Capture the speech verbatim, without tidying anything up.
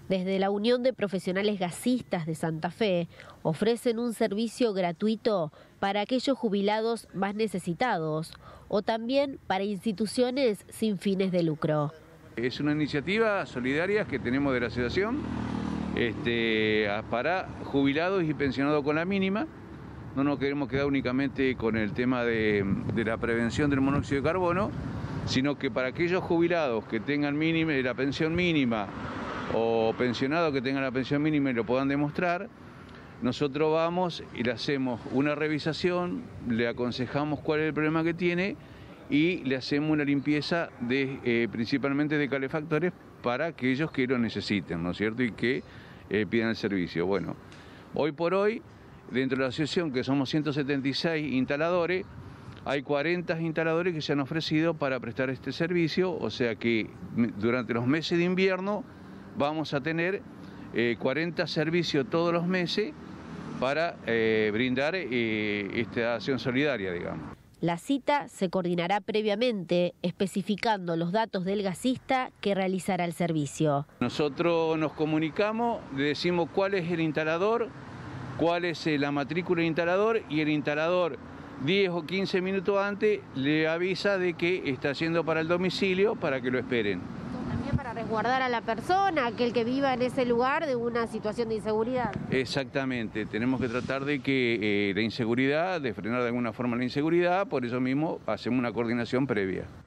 Desde la Unión de Profesionales Gasistas de Santa Fe ofrecen un servicio gratuito para aquellos jubilados más necesitados o también para instituciones sin fines de lucro. Es una iniciativa solidaria que tenemos de la asociación este, para jubilados y pensionados con la mínima. No nos queremos quedar únicamente con el tema de, de la prevención del monóxido de carbono, sino que para aquellos jubilados que tengan mínima, la pensión mínima o pensionados que tengan la pensión mínima y lo puedan demostrar, nosotros vamos y le hacemos una revisación, le aconsejamos cuál es el problema que tiene y le hacemos una limpieza de, eh, principalmente de calefactores para aquellos que lo necesiten, ¿no es cierto? Y que eh, pidan el servicio. Bueno, hoy por hoy, dentro de la asociación, que somos ciento setenta y seis instaladores, hay cuarenta instaladores que se han ofrecido para prestar este servicio, o sea que durante los meses de invierno vamos a tener eh, cuarenta servicios todos los meses para eh, brindar eh, esta acción solidaria, digamos. La cita se coordinará previamente, especificando los datos del gasista que realizará el servicio. Nosotros nos comunicamos, le decimos cuál es el instalador, cuál es la matrícula del instalador, y el instalador diez o quince minutos antes le avisa de que está yendo para el domicilio para que lo esperen. También para resguardar a la persona, aquel que viva en ese lugar, de una situación de inseguridad. Exactamente, tenemos que tratar de que eh, la inseguridad, de frenar de alguna forma la inseguridad, por eso mismo hacemos una coordinación previa.